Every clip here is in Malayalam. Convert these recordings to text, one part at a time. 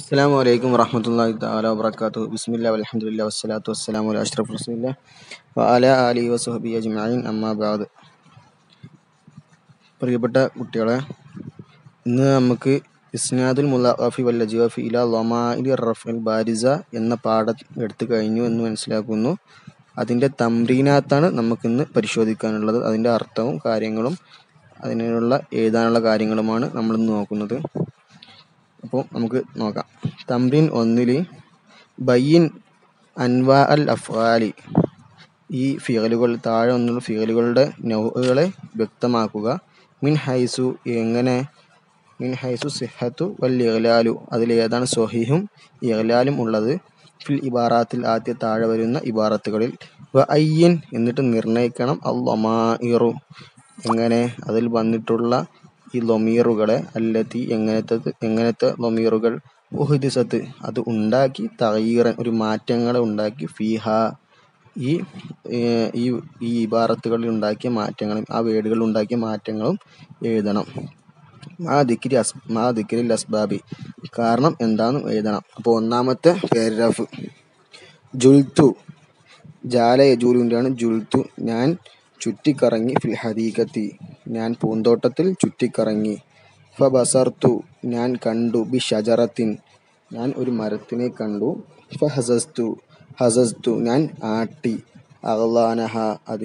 അസ്സലാമു അലൈക്കും വറഹ്മത്തുള്ളാഹി തആല വബറകാതുഹു. ബിസ്മില്ലാഹി വൽഹംദുലില്ലാഹി വസ്സലാത്തു വസ്സലാമു അലാ അഷ്റഫിർ റസൂലില്ലാഹി വഅലാ ആലിഹി വസ്വഹ്ബിഹി അജ്മഈൻ. അമ്മാ ബഅദ്. പ്രിയപ്പെട്ട കുട്ടികളെ, ഇന്ന് നമുക്ക് ഇസ്നാദുൽ മുളഖഫി വൽ അജ്വാഫി ഇലാ ളമാഇരി റഫ്ഇൽ ബാരിസ എന്ന പാഠം എടുത്തു കഴിഞ്ഞു എന്ന് മനസ്സിലാക്കുന്നു. അതിൻ്റെ തംറീനാത്താണ് നമുക്കിന്ന് പരിശോധിക്കാനുള്ളത്. അതിൻ്റെ അർത്ഥവും കാര്യങ്ങളും അതിനുള്ള എഴുതാനുള്ള കാര്യങ്ങളുമാണ് നമ്മളിന്ന് നോക്കുന്നത്. അപ്പോൾ നമുക്ക് നോക്കാം. തംറീൻ 1 ബയ്യിൻ അൻവാ അൽ അഫ്ആലി, ഈ ഫിഅലുകൾ താഴെ വന്നുള്ള ഫിഅലുകളുടെ നൗഉകളെ വ്യക്തമാക്കുക. മിൻ ഹൈസു, എങ്ങനെ? മിൻ ഹൈസു സിഹത്തു വൽ ഇഗ്ലാലു, അതിൽ ഏതാണ് സ്വഹീഹും ഇഗ്ലാലും ഉള്ളത്. ഫിൽ ഇബാറാത്തിൽ, ആദ്യ താഴെ വരുന്ന ഇബാറത്തുകളിൽ. വ അയ്യിൻ, എന്നിട്ട് നിർണ്ണയിക്കണം. അൽ ലമാഇറു, എങ്ങനെ? അതിൽ വന്നിട്ടുള്ള ഈ ലൊമീറുകളെ. അല്ലത്തി, എങ്ങനത്തെ ലൊമീറുകൾ. ഉഹ്ദിസത്ത്, അത് ഉണ്ടാക്കി. തഗയീറൻ, ഒരു മാറ്റങ്ങളെ ഉണ്ടാക്കി. ഫീഹ, ഈ ഈ ഇബാറത്തുകളിൽ ഉണ്ടാക്കിയ മാറ്റങ്ങളും ആ വേർഡുകളിൽ ഉണ്ടാക്കിയ മാറ്റങ്ങളും എഴുതണം. മാ ദിക്രിൽ അസ്ബാബി, കാരണം എന്താണെന്ന് എഴുതണം. അപ്പോൾ ഒന്നാമത്തെ പാരഗ്രാഫ്, ജുൽത്തു, ജാല യജൂലുവിൻ്റെയാണ്. ജുൽത്തു, ഞാൻ ചുറ്റിക്കറങ്ങി. ഫിൽ ഹദീഖത്തി, ഞാൻ പൂന്തോട്ടത്തിൽ ചുറ്റിക്കറങ്ങി. ഫബസർതു, ഞാൻ കണ്ടു. ബി ഷജറത്തിൻ, ഞാൻ ഒരു മരത്തിനെ കണ്ടു. ഹസസ്തു, ഞാൻ ആട്ടി. അഗ്ലാനഹ,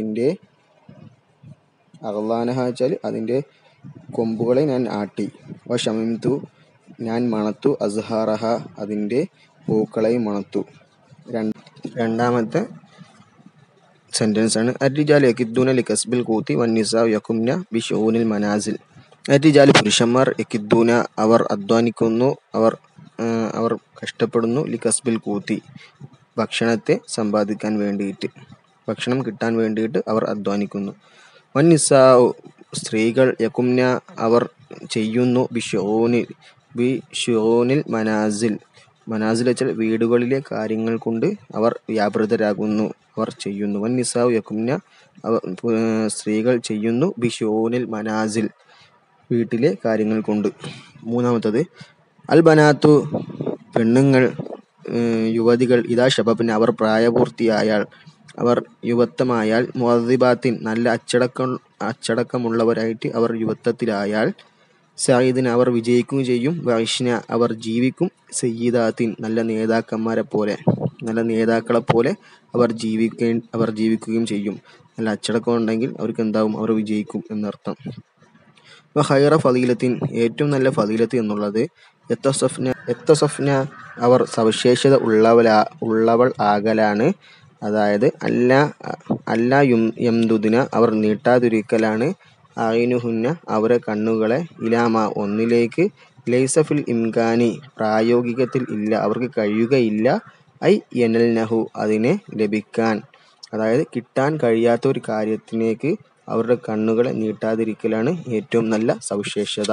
വെച്ചാൽ അതിൻ്റെ കൊമ്പുകളെ ഞാൻ ആട്ടി. വശമിംതു, ഞാൻ മണത്തു. അസ്ഹാറഹ, അതിൻ്റെ പൂക്കളെയും മണത്തു. രണ്ടാമത്തെ സെൻറ്റൻസ് ആണ്. അർരിജാലു യകിദ്ദൂന ലികസ്ബിൽ ഖൂതി വന്നിസാഉ യഖുംന ബിശുഊനിൽ മനാസിൽ. അർരിജാലു, പുരുഷന്മാർ. യകിദ്ദൂന, അവർ അധ്വാനിക്കുന്നു, അവർ കഷ്ടപ്പെടുന്നു. ലികസ്ബിൽ ഖൂതി, ഭക്ഷണത്തെ സമ്പാദിക്കാൻ വേണ്ടിയിട്ട്, ഭക്ഷണം കിട്ടാൻ വേണ്ടിയിട്ട് അവർ അധ്വാനിക്കുന്നു. വന്നിസാഉ, സ്ത്രീകൾ. യഖുംന, അവർ ചെയ്യുന്നു. ബിശുഊനിൽ മനാസിൽ, മനാസിൽ വെച്ചാൽ വീടുകളിലെ കാര്യങ്ങൾ കൊണ്ട് അവർ വ്യാപൃതരാകുന്നു, അവർ ചെയ്യുന്നു. വന്നിസാഉ യഖുംന, സ്ത്രീകൾ ചെയ്യുന്നു. ബിശുഊനിൽ മനാസിൽ, വീട്ടിലെ കാര്യങ്ങൾ കൊണ്ട്. മൂന്നാമത്തത്, അൽ ബനാത്തു, പെണ്ണുങ്ങൾ, യുവതികൾ. ഇദാ ശബബ്ന, അവർ പ്രായപൂർത്തിയായാൽ, അവർ യുവത്വമായാൽ. മുഅദ്ദിബാത്തിൻ, നല്ല അച്ചടക്കമുള്ളവരായിട്ട് അവർ യുവത്വത്തിലായാൽ. സഈദിൻ, അവർ വിജയിക്കുകയും ചെയ്യും. വഇഷ്ന, അവർ ജീവിക്കും. സയ്യിദാത്തിൻ, നല്ല നേതാക്കളെ പോലെ അവർ ജീവിക്കുകയും ചെയ്യും. നല്ല അച്ചടക്കം ഉണ്ടെങ്കിൽ അവർക്ക് എന്താവും? അവർ വിജയിക്കും എന്നർത്ഥം. വ ഖൈറ ഫളീലത്തിൻ, ഏറ്റവും നല്ല ഫളീലത്ത് എന്നുള്ളത്. എത്തസഫ്ന, അവർ സവിശേഷത ഉള്ളവൾ ആകലാണ്. അതായത് അല്ലാ യംദുദ്ന, അവർ നീട്ടാതിരിക്കലാണ്. അയ്നുഹുന്ന, അവരെ കണ്ണുകളെ. ഇലാമ, ഒന്നിലേക്ക്. ലൈസ ഫിൽ ഇംകാനി, പ്രായോഗികത്തിൽ ഇല്ല, അവർക്ക് കഴിയുകയില്ല. ഐ യനൽനഹു, അതിനെ ലഭിക്കാൻ, അതായത് കിട്ടാൻ കഴിയാത്ത ഒരു കാര്യത്തിലേക്ക് അവരുടെ കണ്ണുകളെ നീട്ടാതിരിക്കലാണ് ഏറ്റവും നല്ല സവിശേഷത.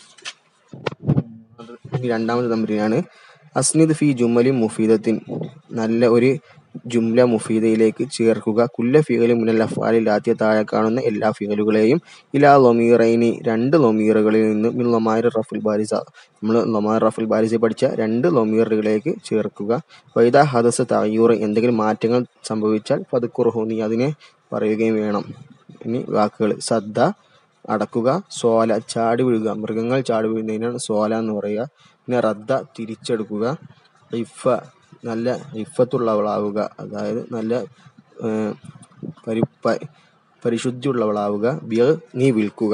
രണ്ടാമത്തെ തംറീനാണ്. അസ്നിദ് ഫി ജുമലി മുഫീദത്തിൻ, നല്ല ഒരു ജുംല മുഫീദയിലേക്ക് ചേർക്കുക. കുല്ല ഫിഅലി മിനൽ അഫ്ആലി, ആദ്യ താഴെ കാണുന്ന എല്ലാ ഫിഅലുകളെയും. ഇലാ ലൊമീറൈനി, രണ്ട് ലൊമീറുകളിൽ നിന്ന്. മിൻ ലൊമാഇർ റഫ്ഇൽ ബാരിസ, നമ്മൾ ലൊമാഇർ റഫ്ഇൽ ബാരിസ പഠിച്ച രണ്ട് ലൊമീറുകളിലേക്ക് ചേർക്കുക. വൈദാ ഹദസ തഗയ്യുർ, എന്തെങ്കിലും മാറ്റങ്ങൾ സംഭവിച്ചാൽ. ഫദ്കുറുഹു, നീ അതിനെ പറയുകയും വേണം. ഇനി വാക്കുകൾ. സദ്ദ, അടക്കുക. സോല, ചാടി വീഴുക, മൃഗങ്ങൾ ചാടി വീഴുന്നതിനാണ് സോല എന്ന് പറയുക. പിന്നെ റദ്ദ, തിരിച്ചെടുക്കുക. ഇഫ, നല്ല ഇഫത്തുള്ളവളാവുക, അതായത് നല്ല പരിശുദ്ധിയുള്ളവളാവുക. ബിഅ്, നീ വിൽക്കുക.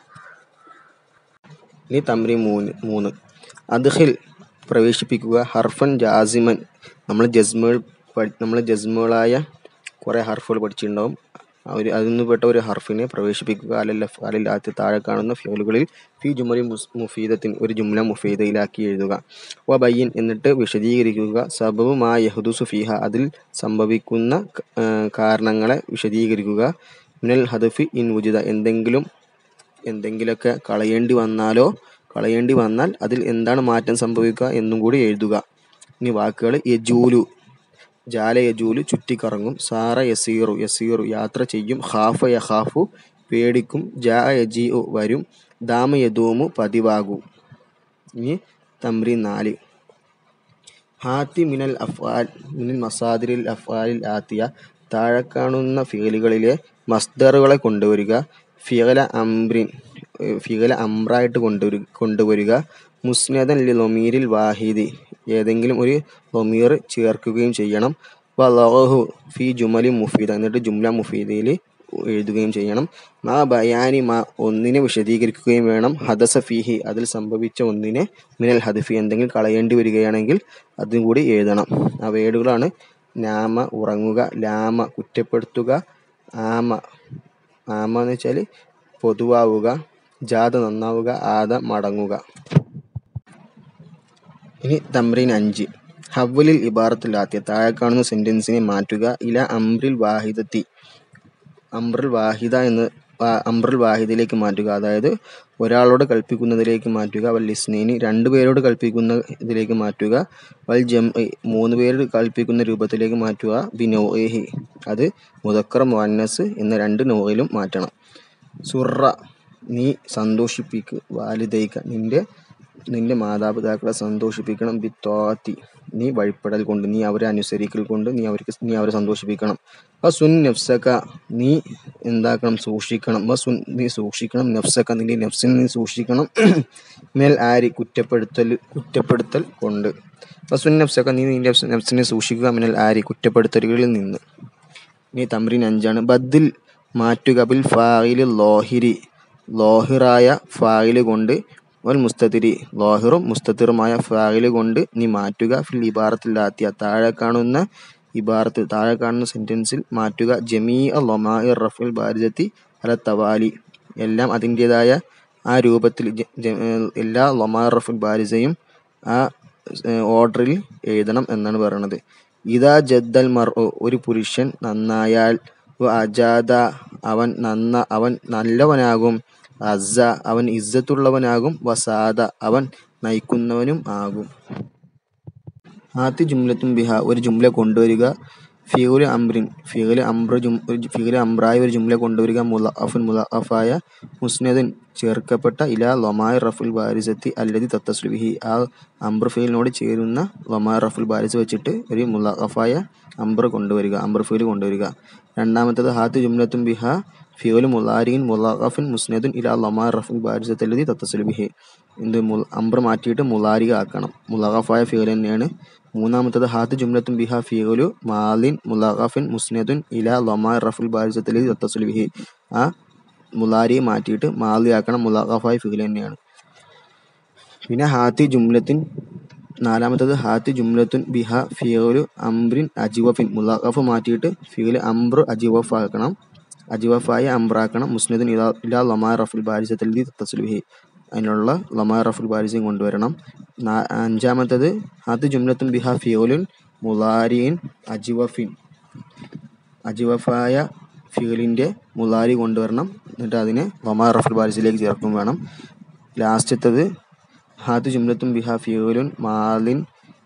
ഇനി തംറീൻ 3. അദ്ഖിൽ, പ്രവേശിപ്പിക്കുക. ഹർഫൻ ജാസിമൻ, നമ്മൾ ജസ്മുകളായ കുറേ ഹർഫുകൾ പഠിച്ചിട്ടുണ്ടാവും. അതിൽ നിന്ന് പെട്ട ഒരു ഹർഫിനെ പ്രവേശിപ്പിക്കുക. അലൽ അഫ്ആലിൽ, ആദ്യ താഴെ കാണുന്ന ഫിഅലുകളിൽ. ഫി ജുമലി മുഫീദത്തിൻ, ഒരു ജുംല മുഫീദയിലാക്കി എഴുതുക. വ ബയ്യിൻ, എന്നിട്ട് വിശദീകരിക്കുക. സബബു മാ യഹ്ദുസു ഫീഹ, അതിൽ സംഭവിക്കുന്ന കാരണങ്ങളെ വിശദീകരിക്കുക. മിനൽ ഹദഫി ഇൻ വുജിദ, എന്തെങ്കിലൊക്കെ കളയേണ്ടി വന്നാൽ അതിൽ എന്താണ് മാറ്റം സംഭവിക്കുക എന്നും കൂടി എഴുതുക. ഇനി വാക്കുകൾ. യജൂലു, ജാല യജൂലു, ചുറ്റിക്കറങ്ങും. സാറ യസീറു, യാത്ര ചെയ്യും. ഖാഫ യഖാഫു, പേടിക്കും. ജാഅ യജീഉ, വരും. ദാമ യദൂമു, പതിവാകും. ഇനി തംറീൻ 4. ഹാത്തി മിനൽ അഫ്ആൽ മിനൽ മസാദിരിൽ അഫ്ആലിൽ ആത്തിയ, താഴെ കാണുന്ന ഫിയലുകളിലെ മസ്ദറുകളെ കൊണ്ടുവരിക. ഫിയല അംറിൻ, ഫിയല അംറായിട്ട് കൊണ്ടുവരിക. മുസ്നദൻ ലി ലൊമീരിൽ വാഹിദി, ഏതെങ്കിലും ഒരു ലൊമീർ ചേർക്കുകയും ചെയ്യണം. വലഹു ഫി ജുമലി മുഫീദ, എന്നിട്ട് ജുംല മുഫീദയിൽ എഴുതുകയും ചെയ്യണം. മാ ബയാനി മാ, ഒന്നിനെ വിശദീകരിക്കുകയും വേണം. ഹദസ ഫീഹി, അതിൽ സംഭവിച്ച ഒന്നിനെ, മിനൽ ഹദഫി, എന്തെങ്കിലും കളയേണ്ടി വരികയാണെങ്കിൽ അതും കൂടി എഴുതണം. ആ വേർഡുകളാണ് നാമ ഉറങ്ങുക, ലാമ കുറ്റപ്പെടുത്തുക, ആമ ആമ എന്ന് വെച്ചാൽ പൊതുവാവുക, ജാത നന്നാവുക, ആദ മടങ്ങുക. ഇനി തംറീൻ 5. ഹവ്വലിൽ ഇബാറത്തുൽ ആത്തിയ, താഴെ കാണുന്ന സെന്റൻസിനെ മാറ്റുക. ഇല അംറിൽ വാഹിദത്തി, അംറുൽ വാഹിദ എന്ന് അംറുൽ വാഹിദിലേക്ക് മാറ്റുക, അതായത് ഒരാളോട് കൽപ്പിക്കുന്നതിലേക്ക് മാറ്റുക. വൽ ഇസ്നൈനി, 2 പേരോട് കൽപ്പിക്കുന്ന ഇതിലേക്ക് മാറ്റുക. വൽ ജംഇ, 3 പേര് കൽപ്പിക്കുന്ന രൂപത്തിലേക്ക് മാറ്റുക. ബി നൗഇഹി, അത് മുദക്കർ മുഅന്നസ് എന്ന 2 നൗഇലും മാറ്റണം. സുറ, നീ സന്തോഷിപ്പിക്കുക. വാലിദൈക, നിന്റെ മാതാപിതാക്കളെ സന്തോഷിപ്പിക്കണം. ബി ത്വാഅത്തി, നീ വഴിപ്പെടൽ കൊണ്ട്, നീ അവരെ അനുസരിക്കൽ കൊണ്ട് നീ അവരെ സന്തോഷിപ്പിക്കണം. വസുൻ നഫ്സക, നീ എന്താക്കണം, സൂക്ഷിക്കണം. നീ സൂക്ഷിക്കണം. നഫ്സക, നിന്റെ നഫ്സിനെ നീ സൂക്ഷിക്കണം. മേൽ ആരി, കുറ്റപ്പെടുത്തൽ കൊണ്ട്. വസുൻ നഫ്സക, നീ നിന്റെ നഫ്സിനെ സൂക്ഷിക്കുക. മിനൽ ആരി, കുറ്റപ്പെടുത്തലുകളിൽ നിന്ന്. ഇനി തംറീൻ 5 ബദ്ദിൽ മാറ്റുക. ബിൽ ഫായിലി ലോഹിരി, ലോഹിറായ ഫായില് കൊണ്ട്. വൽ മുസ്തതിരി, ലോഹിറും മുസ്തതിറുമായ ഫായില് കൊണ്ട് നീ മാറ്റുക. ഫിൽ ഇബാറത്തിൽ ആത്തിയ, താഴെ കാണുന്ന സെന്റൻസിൽ മാറ്റുക. ജമീഅ ലൊമാഇർ റഫ്ഇൽ ബാരിസത്തി അല തവാലി, എല്ലാം അതിൻ്റെതായ ആ രൂപത്തിൽ, എല്ലാ ലൊമാഇർ റഫ്ഇൽ ബാരിസയും ആ ഓർഡറിൽ എഴുതണം എന്നാണ് പറയുന്നത്. ഇദാ ജദ്ദൽ മർഉ, ഒരു പുരുഷൻ നന്നായാൽ. അജാദ, അവൻ നല്ലവനാകും. അസ്സ, അവൻ ഇസ്സത്തുള്ളവനാകും. വസാദ, അവൻ നയിക്കുന്നവനും ആകും. ആത്തി ജുംലത്തും ബിഹ, ഒരു ജുംല കൊണ്ടുവരിക. ഫിഉലു അംറിൻ, ഫിഉലു അംറായ ഒരു ജുംല കൊണ്ടുവരിക. മുളഅഫുൻ, മുളഅഫായ. മുസ്നദുൻ, ചേർക്കപ്പെട്ട. ഇലാ ലൊമാഇർ റഫ്ഇൽ ബാരിസത്തി അല്ലതി തത്തസിലു ബിഹി, ആ അംർ ഫീലിനോട് ചേരുന്ന ലൊമാഇർ റഫ്ഇൽ ബാരിസ വെച്ചിട്ട് ഒരു മുളഅഫായ അംർ ഫീൽ കൊണ്ടുവരിക. രണ്ടാമത്തേത് ഹാത്തി ജുംലത്തും ബിഹ ഫിഉലു മുളാരിൻ മുളഅഫുൻ മുസ്നദുൻ ഇലാ ലൊമാഇർ റഫ്ഇൽ ബാരിസത്തി അല്ലതി തത്തസിലു ബിഹി, അംർ മാറ്റിയിട്ട് മുളാരിക ആക്കണം. മുളഅഫായ ഫിഉൽ തന്നെയാണ്. മൂന്നാമത്തേത് ഹാത്തി ജുംലത്തും ബിഹ ഫിഉലു മാലിൻ മുളഅഫിൻ മുസ്നദുൻ ഇലാ ലൊമാഇർ റഫ്ഇൽ ബാരിസത്തി അല്ലതി തത്തസിലു ബിഹി, ആ മുളാരിയെ മാറ്റിയിട്ട് മാലി ആക്കണം. മുളഅഫായ ഫിഉൽ തന്നെയാണ്. പിന്നെ നാലാമത്തേത് ഹാത്തി ജുംലത്തുൻ ബിഹ ഫിഉലു അംറിൻ അജ്വഫിൻ, മുളഅഫ് മാറ്റിയിട്ട് ഫിഉൽ അംർ അജ്വഫ് ആക്കണം, അജ്വഫായ അംറാക്കണം. മുസ്നദുൻ ഇലാ ലൊമാഇർ റഫ്ഇൽ ബാരിസത്തി അല്ലതി തത്തസിലു ബിഹി, അതിനുള്ള ലൊമാഇർ റഫ്ഇൽ ബാരിസയും കൊണ്ടുവരണം. അഞ്ചാമത്തേത് ഹാത്തി ജുംലത്തുൻ ബിഹ ഫിഉലുൻ മുളാരിൻ അജ്വഫിൻ, അജ്വഫായ ഫിഉലിൻ്റെ മുളാരി കൊണ്ടുവരണം. എന്നിട്ട് അതിനെ ലൊമാഇർ റഫ്ഇൽ ബാരിസയിലേക്ക് ചേർക്കും വേണം. ലാസ്റ്റത്തത് ഹാത്തി ജുംലത്തുൻ ബിഹ ഫിഉലുൻ മാലിൻ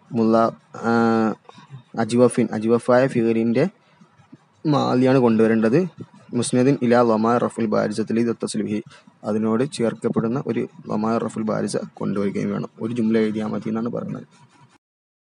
അജ്വഫിൻ, അജ്വഫായ ഫിഉലിൻ്റെ മാലിയാണ് കൊണ്ടുവരേണ്ടത്. മുസ്നദിൻ ഇലാ ലൊമാഇർ റഫ്ഇൽ ബാരിസത്തി അല്ലതി തത്തസിലു ബിഹി, അതിനോട് ചേർക്കപ്പെടുന്ന ഒരു ലൊമാഇർ റഫ്ഇൽ ബാരിസ കൊണ്ടുവരികയും വേണം. ഒരു ജുംല എഴുതിയാൽ മതി എന്നാണ് പറയുന്നത്.